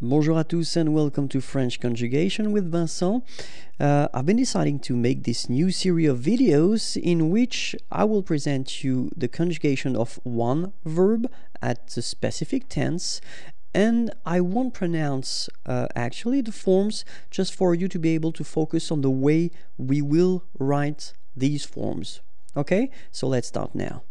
Bonjour à tous and welcome to French Conjugation with Vincent. I've been deciding to make this new series of videos in which I will present you the conjugation of one verb at the specific tense, and I won't pronounce actually the forms, just for you to be able to focus on the way we will write these forms. Okay, so let's start now.